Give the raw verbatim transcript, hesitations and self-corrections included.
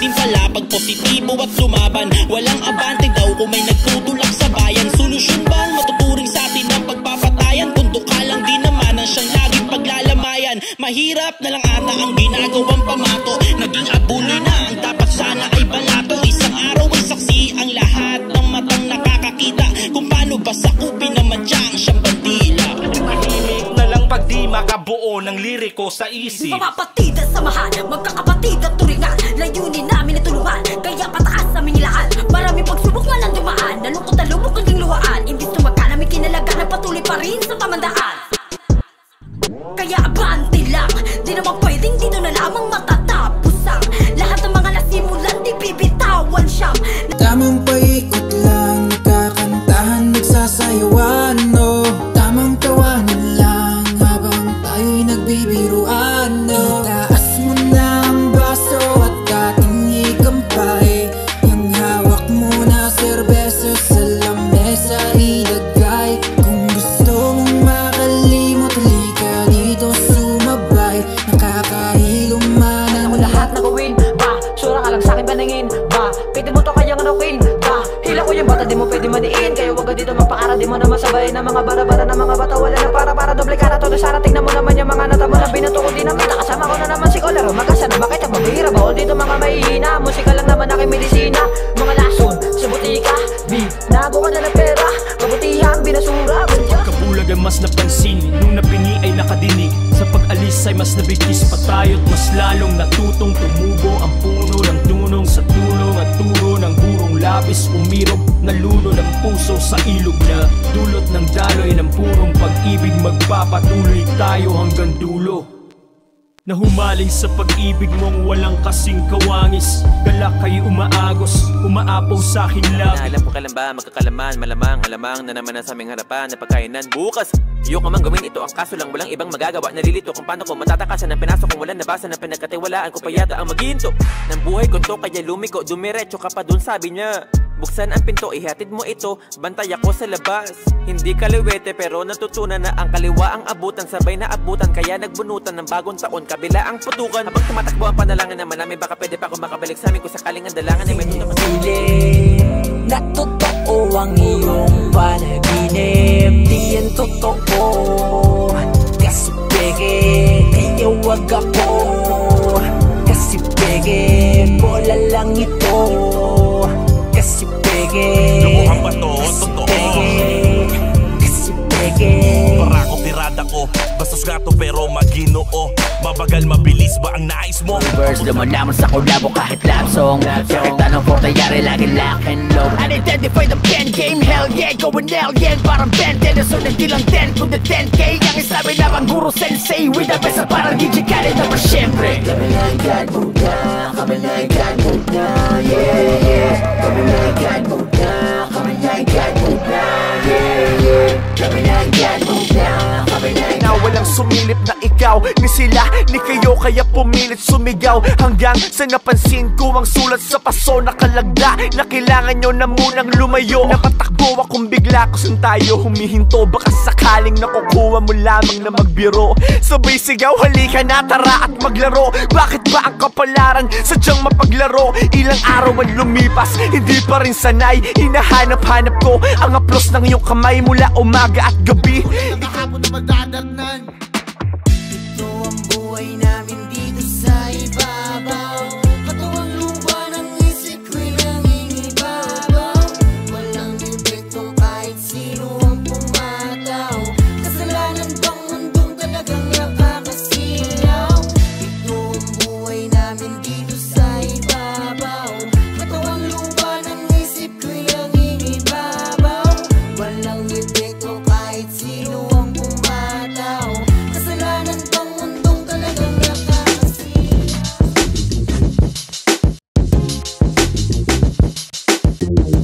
din pala pag positibo at lumaban. Walang abante daw kung may nagtutulak sa bayan. Solusyon bang matuturing sa atin ang pagpapatayan? Kundo ka lang din naman ang siyang laging paglalamayan. Mahirap na lang ata ang ginagawang pamato. Naging abuloy na ang dapat sana ay balato. Isang araw ay saksi ang lahat ng matang nakakakita kung paano ba sakupin naman diyang siyang bandila. Tahimik na lang pag di makabuo ng liriko sa isip. Mapapatid at samahan, magkakapatid at turingan. Layunin namin itulungan, kaya pataas aming lahat. Maraming pagsubok man ang dumaan, nalungkot na lubok naging luhaan. Imbis tumaga namin kinalaga, patuloy pa rin sa pamandaan. Kaya abante lang, di naman pwedeng dito na lamang matatapos ang lahat ng mga nasimulan, di bibitawan siyang tamang paikot lang, nagkakantahan, nagsasayawan, no. Tamang tawanan lang habang tayo'y nagbibiruan, no. Itaas mo na ang baso at dating ikampay. Yung hawak mo na serbesa sa lamesa ilagay. Kung gusto mong makalimot, halika dito sumabay. Nakakahilo man ang lahat na gawin, ba? Sura ka lang sa'kin paningin, ba? Pwede mo to kayang anokin, ba? Hila ko yung bata, di mo pwede maniin. Kaya wag ka dito magpakara, di mo na masabay na mga bara-bara na mga bata. Wala na para-para, doble ka na to. Sana tignan mo naman yung mga nata mo na binuto ko dinamita. Kasama ko na naman si Kolero, magkasa na bakit ang mabihira? Bawal dito mga mahihina, musika lang naman aking medisina. Mga lason sa butika, binago ka na ng pera, kabutihan, binasura. Kabulag ang mas napansin, nung napingi ay nakadinig. Sa pag-alis ay mas nabigis pa tayo't mas lalong natutong tumubo ang puno ng tunong sa tulong at turo ng burong labis. Umirog na lulo ng puso sa ilog na dulot ng daloy ng purong pag-ibig. Magpapatuloy tayo hanggang dulo. Na humaling sa pag-ibig mong walang kasing kawangis. Galak kayo umaagos, umaapaw sa akin lang. Alam ko kailan ba magkakalaman, malamang alamang na naman ang sa aming harapan na pagkainan bukas. Ayoko man gawin ito, ang kaso lang walang ibang magagawa. Nalilito kung paano ko matatakasan ang pinasok kung walang nabasa na pinagkatiwalaan ko pa yata ang maginto ng buhay ko to. Kaya lumiko, dumiretso ka pa dun, sabi niya. Buksan ang pinto, ihatid mo ito, bantay ako sa labas. Hindi kaliwete pero natutunan na ang kaliwa ang abutan. Sabay na abutan kaya nagbunutan ng bagong taon, kabila ang putukan. Habang tumatakbo ang panalangin naman namin, baka pwede pa ako makabalik sa amin kung sakaling ang dalangan ay may tunang piling na totoo ang iyong panaginip. Di yan totoo, kasi peke, kaya wag ako. Kasi peke, bola lang ito. Kasi peke, lukuhan ba to? Totoo. Kasi peke, para ko tirada ko, bastos gato pero maginoo. Mabagal mabilis ba ang nais mo? Verse lumalaman sa kolabo kahit love song. Kahit anong for tayari lagi lock and low. Unidentified ang pen game, hell yeah. Going hell yeah, parang Ben ten. Nasunod di lang ten kung the ten K. Ang isabi na bang guru sensei with the best na parang D J Khaled na pa syempre. Kami na yung God move na, kami na yung God move na, yeah yeah. Kami na yung God move na, kami na yung God move na, yeah yeah. Kami na yung God move na, kami na yung na walang sumilip na ikaw, ni sila, ni kayo. Kaya pumilit sumigaw hanggang sa napansin ko ang sulat sa paso nakalagda na kailangan nyo na munang lumayo. Napatakbo akong bigla kung saan tayo humihinto. Baka sakaling nakukuha mo lamang na magbiro. Sabay sigaw, halika na, tara at maglaro. Bakit ba ang kapalaran sadyang mapaglaro? Ilang araw ang lumipas, hindi pa rin sanay. Hinahanap-hanap ko ang aplos ng iyong kamay mula umaga at gabi. Hindi hapon na magdadatnan. Ito ang buhay namin dito sa ibabaw. Katuwang lupa ng isip ko'y nangingibabaw. Walang epekto kahit sino ang pumataw. Kasalanan bang mundong talagang nakakasilaw? Ito ang buhay namin dito sa ibabaw. Katuwang lupa ng isip ko'y nangingibabaw. Walang epekto kahit sino ang pumataw. Kasalanan bang mundong talagang nakakasilaw?